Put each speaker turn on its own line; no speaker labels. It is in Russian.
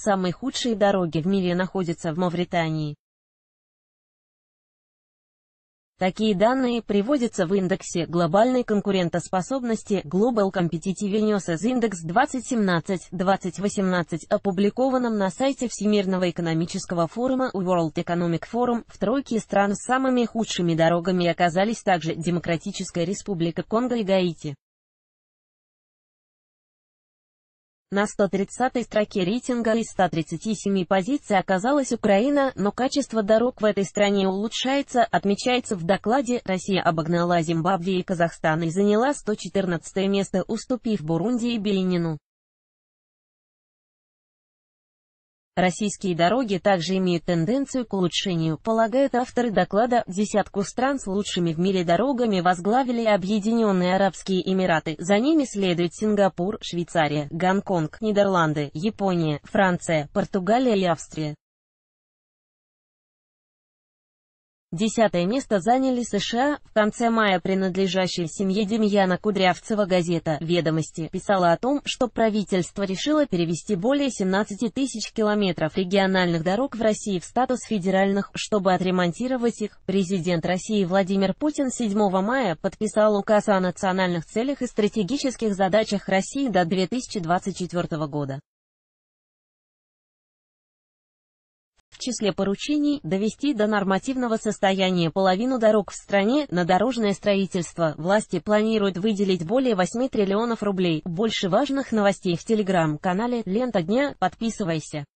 самые худшие дороги в мире находятся в Мавритании. Такие данные приводятся в индексе глобальной конкурентоспособности Global Competitiveness Index 2017-2018, опубликованном на сайте Всемирного экономического форума World Economic Forum. В тройке стран с самыми худшими дорогами оказались также Демократическая Республика Конго и Гаити. На 130-й строке рейтинга из 137 позиций оказалась Украина, но качество дорог в этой стране улучшается, отмечается в докладе. Россия обогнала Зимбабве и Казахстан и заняла 114 место, уступив Бурунди и Бенину. Российские дороги также имеют тенденцию к улучшению, полагают авторы доклада. Десятку стран с лучшими в мире дорогами возглавили Объединенные Арабские Эмираты, за ними следуют Сингапур, Швейцария, Гонконг, Нидерланды, Япония, Франция, Португалия и Австрия. 10-е место заняли США. В конце мая принадлежащая семье Демьяна Кудрявцева газета «Ведомости» писала о том, что правительство решило перевести более 17 тысяч километров региональных дорог в России в статус федеральных, чтобы отремонтировать их. Президент России Владимир Путин 7 мая подписал указ о национальных целях и стратегических задачах России до 2024 года. В числе поручений – довести до нормативного состояния половину дорог в стране. На дорожное строительство власти планируют выделить более 8 триллионов рублей. Больше важных новостей в телеграм-канале «Лента дня». Подписывайся.